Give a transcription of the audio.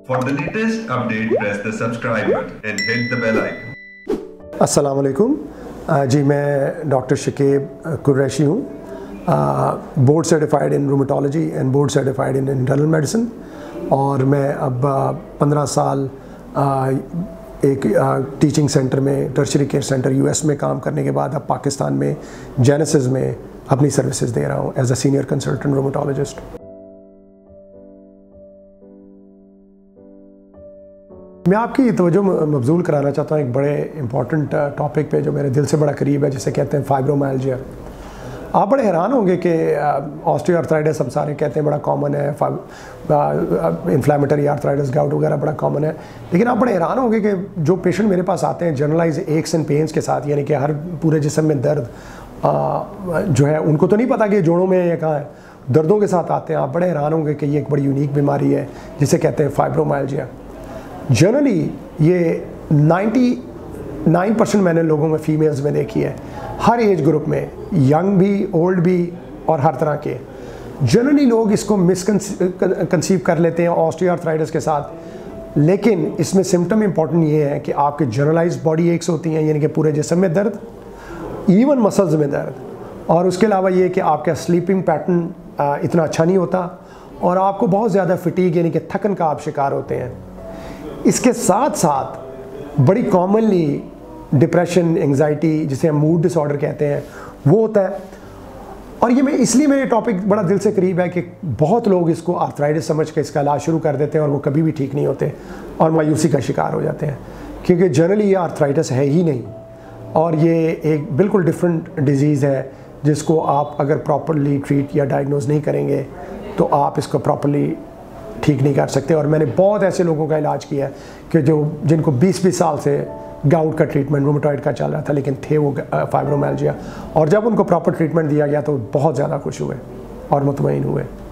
For the latest update, press the subscribe button and hit the bell icon. अस्सलाम वालेकुम जी, मैं doctor Shakeeb Qureshi हूँ, board certified in rheumatology and board certified in internal medicine. और मैं अब 15 साल एक टीचिंग सेंटर में, टर्शरी केयर सेंटर यूएस में काम करने के बाद अब पाकिस्तान में जेनेसिस में अपनी सर्विसेज दे रहा हूँ as a senior consultant rheumatologist. मैं आपकी तवज्जो मबजूल कराना चाहता हूँ एक बड़े इंपॉर्टेंट टॉपिक पे जो मेरे दिल से बड़ा करीब है, जिसे कहते हैं फाइब्रोमाइल्जिया। आप बड़े हैरान होंगे कि ऑस्टियोआर्थराइटिस हम सारे कहते हैं बड़ा कॉमन है, इन्फ्लेमेटरी आर्थराइटिस, गाउट वगैरह बड़ा कॉमन है। लेकिन आप बड़े हैरान होंगे कि जो पेशेंट मेरे पास आते हैं जनरलाइज एक्स एंड पेन्स के साथ, यानी कि हर पूरे जिस्म में दर्द जो है, उनको तो नहीं पता कि जोड़ों में या कहाँ है, दर्दों के साथ आते हैं। आप बड़े हैरान होंगे कि ये एक बड़ी यूनिक बीमारी है जिसे कहते हैं फाइब्रोमाइल्जिया। जनरली ये 99% मैंने लोगों में, फीमेल्स में देखी है, हर एज ग्रुप में, यंग भी, ओल्ड भी और हर तरह के। जनरली लोग इसको मिसकंसीव कर लेते हैं ऑस्टियोआर्थराइटिस के साथ, लेकिन इसमें सिम्टम इंपॉर्टेंट ये है कि आपके जनरलाइज बॉडी एक्स होती हैं, यानी कि पूरे जिस्म में दर्द, इवन मसल्स में दर्द, और उसके अलावा ये कि आपका स्लीपिंग पैटर्न इतना अच्छा नहीं होता और आपको बहुत ज़्यादा फटीग यानी कि थकन का आप शिकार होते हैं। इसके साथ साथ बड़ी कॉमनली डिप्रेशन, एंग्जाइटी, जिसे हम मूड डिसऑर्डर कहते हैं, वो होता है। और ये इसलिए मेरे टॉपिक बड़ा दिल से करीब है कि बहुत लोग इसको आर्थराइटिस समझ के इसका इलाज शुरू कर देते हैं और वो कभी भी ठीक नहीं होते और मायूसी का शिकार हो जाते हैं, क्योंकि जनरली ये आर्थराइटिस है ही नहीं और ये एक बिल्कुल डिफरेंट डिजीज़ है जिसको आप अगर प्रॉपरली ट्रीट या डायग्नोज नहीं करेंगे तो आप इसको प्रॉपरली ठीक नहीं कर सकते। और मैंने बहुत ऐसे लोगों का इलाज किया है कि जिनको 20-20 साल से गाउट का ट्रीटमेंट रूमेटॉइड का चल रहा था, लेकिन थे वो फाइब्रोमाइल्जिया, और जब उनको प्रॉपर ट्रीटमेंट दिया गया तो बहुत ज़्यादा खुश हुए और मुतमईन हुए।